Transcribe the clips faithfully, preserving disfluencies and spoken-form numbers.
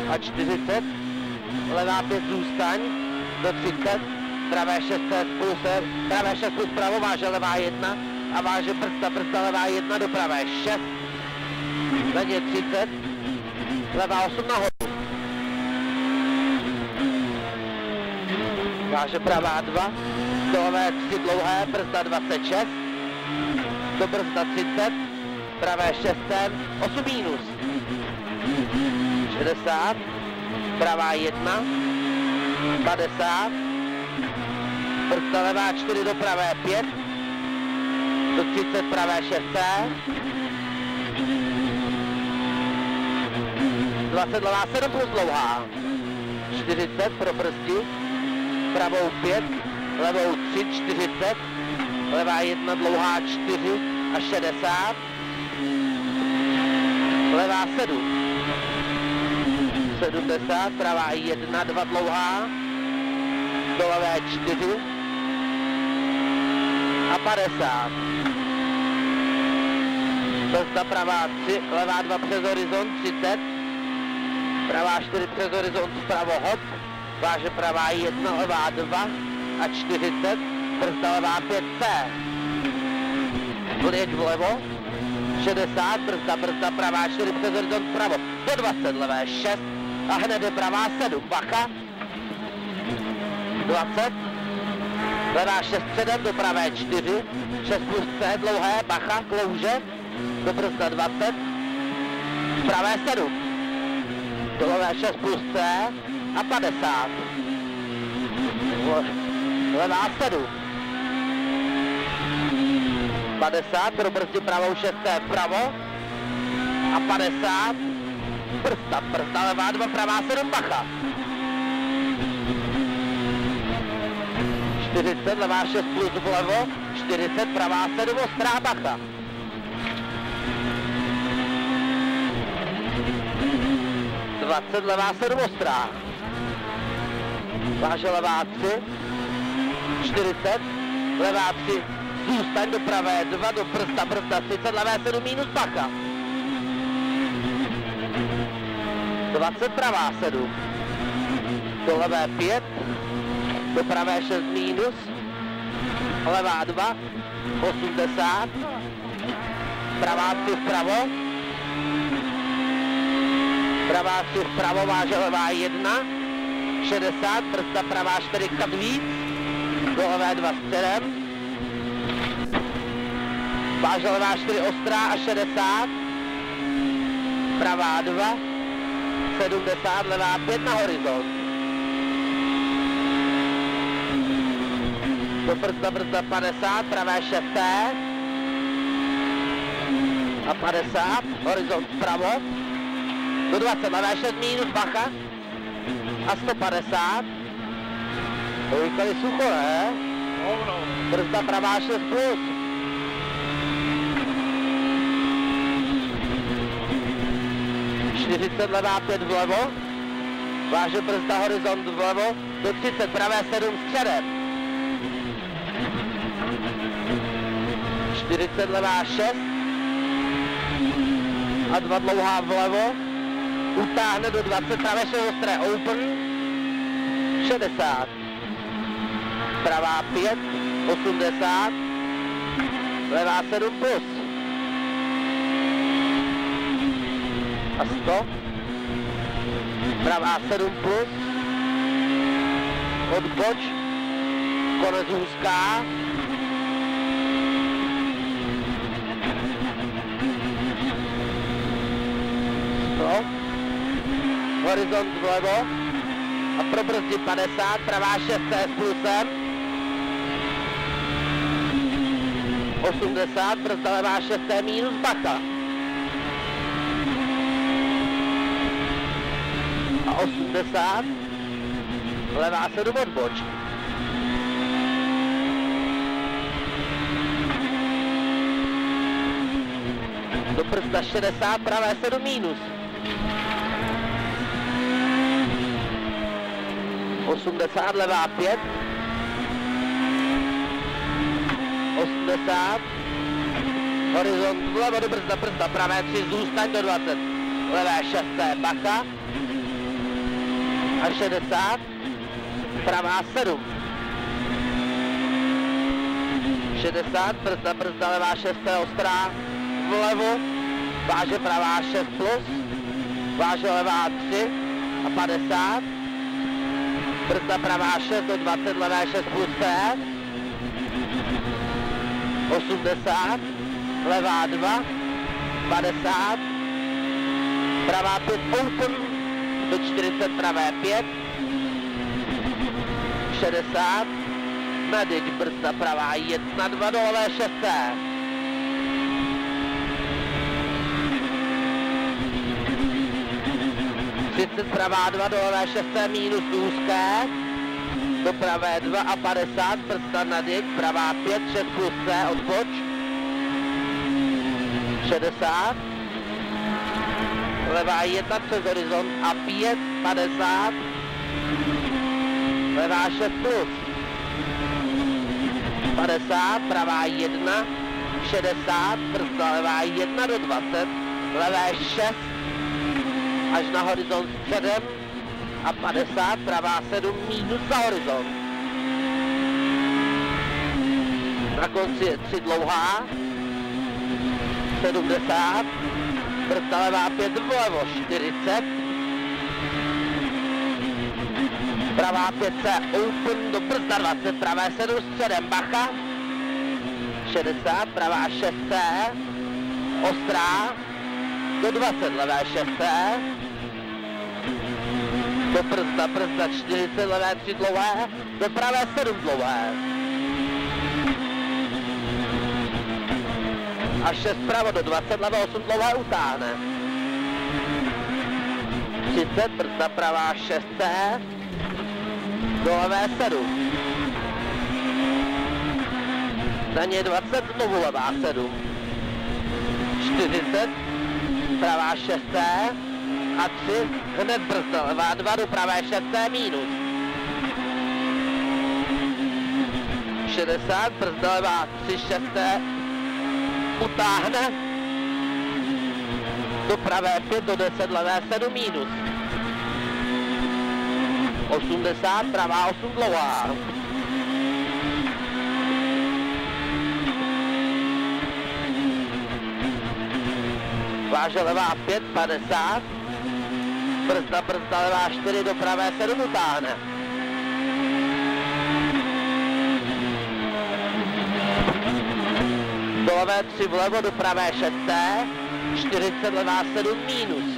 a čtyřicet, levá pět zůstaň, do třicet, pravé šest plus, pravé šest plus pravo, váže levá jedna a váže brzda, brzda levá jedna do pravé šest, zadně třicet, levá osm nahoru, váže pravá dva, do levé tři dlouhé, brzda dvacet šest, do brzda třicet, pravé šest, osm minus, šedesát, pravá jedna, padesát, brzda levá čtyři do pravé pět, do třicet pravé šest, dvacet levá sedm plus dlouhá, čtyřicet pro brzdi, pravou pět, levou tři, čtyřicet, levá jedna dlouhá čtyři a šedesát, levá sedm, sedmdesát, pravá jedna, dva dlouhá, do levé čtyři a padesát. Brzda pravá tři, levá dva přes horizont, třicet, pravá čtyři přes horizont, vpravo hop, váže pravá jedna, levá dva a čtyřicet, brzda levá pět C. Vlijeď vlevo, šedesát, brzda, brzda, pravá čtyři přes horizont, vpravo, do dvacet, levé šest a hned je pravá sedm, bacha, dvacet, levá šest sedm, do pravé čtyři, šest plus C, dlouhé, bacha, klouže, do brzda dvacet, pravé sedm, do levé šest plus C a padesát, levá sedm, padesát, pro brzdi pravou šest vpravo a padesát, brzda, brzda levá dva, pravá sedm, bacha, čtyřicet, levá šest plus vlevo, čtyřicet, pravá sedm, ostrá, bacha, dvacet, levá sedm, ostrá, váže levá tři, čtyřicet, levá tři, zůstaň do pravé dva, do brzda, brzda třicet, levé sedm minus, bacha, dvacet, pravá sedm, do levé pět, do pravé šest minus, levá dva, osmdesát, pravá tři vpravo, pravá tři vpravo, váže levá jedna, šedesát, brzda pravá čtyři kat víc, do levé dva středem, váže levá čtyři ostrá a šedesát, pravá dva, sedmdesát, levá pět na horizont. Do brzda, brzda padesát, pravé šest a padesát, horizont vpravo, do dvacet, levé šest minus, bacha a sto padesát. To je tady sucho, ne? Brzda pravá šest plus. čtyřicet, levá pět vlevo, váže brzda horizont vlevo, do třicet, pravé sedm středem. čtyřicet, levá šest a dva dlouhá vlevo, utáhne do dvacet, pravé šest ostré, open, šedesát, pravá pět, osmdesát, levá sedm plus a sto, pravá sedm plus, odboč, konec úzká, sto, horizont vlevo a pro brzdi padesát, pravá šest s plusem, osmdesát, brzda levá šest minus, bacha. A osmdesát, levá sedm odboč. Do brzda šedesát, pravé sedm minus. osmdesát, levá pět. osmdesát. Horizont vlevo do brzda, brzda, pravé tři, zůstaň do dvacet. Levé šest, bacha. a šedesát, pravá sedm. šedesát, brzda, brzda, levá šest, ostrá, vlevo, váže pravá šest plus, váže levá tři a padesát, brzda pravá šest do dvacet, levé šest plus pět, osmdesát, levá dva, padesát, pravá pět open, do čtyřicet, pravé pět, šedesát, medic, brzda pravá jedna, dva, do levé šest. třicet, pravá dva, do levé šest, minus úzké, do pravé dva a padesát, brzda medic, pravá pět, šest plus C, odboč, šedesát, levá jedna přes horizont a pět, padesát, levá šest plus, padesát, pravá jedna, šedesát, brzda levá jedna do dvacet, levé šest, až na horizont sedm a padesát, pravá sedm, minus za horizont. Na konci je tři dlouhá, sedmdesát, brzda levá pět vlevo, čtyřicet, pravá pět C open, do brzda dvacet, pravé sedm středem, bacha, šedesát, pravá šest C, ostrá, do dvacet, levé šest C, do brzda, brzda čtyřicet, levé tři dlouhé, do pravé sedm dlouhé. A šest pravo do dvacet, levé osm dlouhé utáhne. třicet, brzda pravá šest C, do levé sedm. Za ně dvacet, znovu levá sedm. čtyřicet, pravá šest C a tři, hned brzda levá dva, do pravé šest C minus. šedesát, brzda levá tři, šest C, utáhne, do pravé pět, do deset, levé sedm minus. osmdesát, pravá osm dlouhá. Váže levá pět, padesát, brzda, brzda levá čtyři, do pravé sedm utáhne. Do levé tři vlevo, do pravé šest, čtyřicet, levá sedm minus.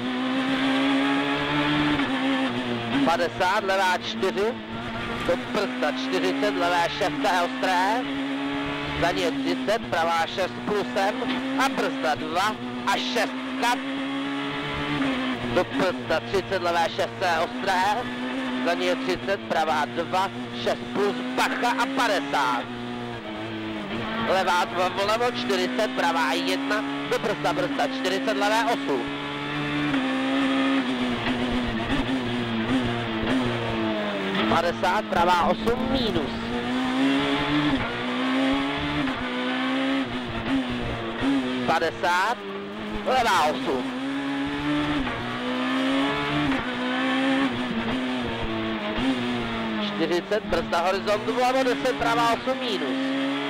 padesát, levá čtyři, do brzda čtyřicet, levé šest ostré, za ně třicet, pravá šest plusem a brzda dva a šest kat, do brzda třicet, levé šest ostré, za ně třicet, pravá dva, šest plus, bacha a padesát. Levá dva vlevo, čtyřicet, pravá jedna, do brzda, brzda čtyřicet, levé osm. padesát, pravá osm, minus. padesát, levá osm. čtyřicet, brzda horizont vlevo, deset, pravá osm, minus.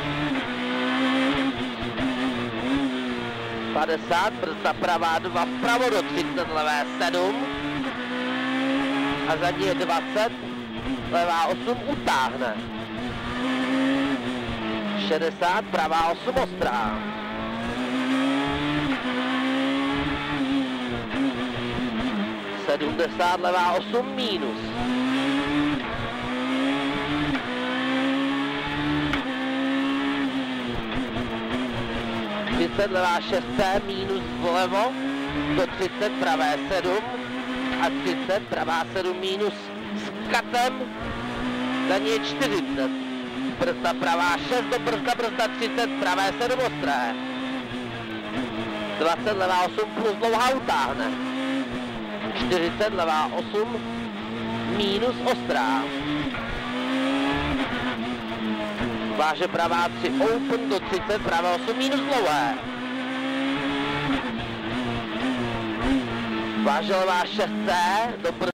padesát, brzda pravá dva, vpravo do třicet, levé sedm. A za ní je dvacet, levá osm utáhne. šedesát, pravá osm ostrá. sedmdesát, levá osm minus. třicet, levá šest minus vlevo, do třicet, pravé sedm a třicet, pravá sedm minus s katem, za ní je čtyřicet. Brzda pravá šest, do brzda, brzda třicet, pravé sedm ostré. dvacet, levá osm plus dlouhá utáhne. čtyřicet, levá osm minus ostrá. Váže pravá tři open, do třicet, pravé osm minus dlouhé. Váže levá šest C, do